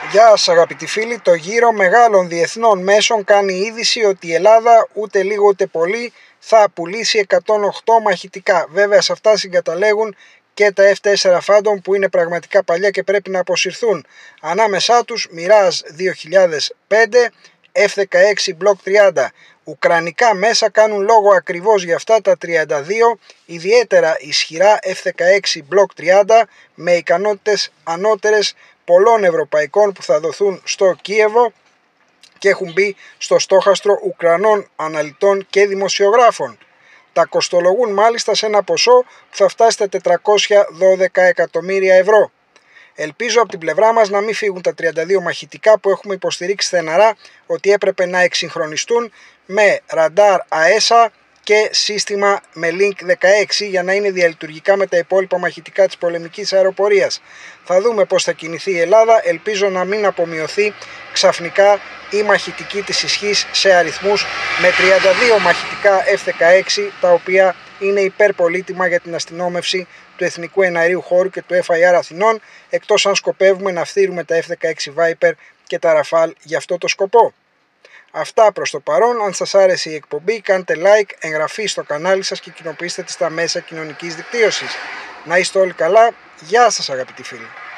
Γεια σας αγαπητοί φίλοι, το γύρο μεγάλων διεθνών μέσων κάνει είδηση ότι η Ελλάδα ούτε λίγο ούτε πολύ θα πουλήσει 108 μαχητικά. Βέβαια σε αυτά συγκαταλέγουν και τα F4 Phantom που είναι πραγματικά παλιά και πρέπει να αποσυρθούν. Ανάμεσά τους Mirage 2005, F16 Block 30. Ουκρανικά μέσα κάνουν λόγο ακριβώς για αυτά τα 32 ιδιαίτερα ισχυρά F16 Block 30 με ικανότητες ανώτερες πολλών ευρωπαϊκών που θα δοθούν στο Κίεβο και έχουν μπει στο στόχαστρο Ουκρανών αναλυτών και δημοσιογράφων. Τα κοστολογούν μάλιστα σε ένα ποσό που θα φτάσει στα 412 εκατομμύρια ευρώ. Ελπίζω από την πλευρά μας να μην φύγουν τα 32 μαχητικά που έχουμε υποστηρίξει στεναρά ότι έπρεπε να εξυγχρονιστούν με ραντάρ ΑΕΣΑ και σύστημα με Link 16 για να είναι διαλειτουργικά με τα υπόλοιπα μαχητικά της πολεμικής αεροπορίας. Θα δούμε πώς θα κινηθεί η Ελλάδα, ελπίζω να μην απομειωθεί ξαφνικά η μαχητική της ισχύς σε αριθμούς με 32 μαχητικά F16 τα οποία είναι υπερπολίτιμα για την αστυνόμευση του Εθνικού Εναερίου Χώρου και του FIR Αθηνών, εκτός αν σκοπεύουμε να φθείρουμε τα F16 Viper και τα Rafale για αυτό το σκοπό. Αυτά προς το παρόν. Αν σας άρεσε η εκπομπή κάντε like, εγγραφή στο κανάλι σας και κοινοποιήστε τη στα μέσα κοινωνικής δικτύωσης. Να είστε όλοι καλά. Γεια σας αγαπητοί φίλοι.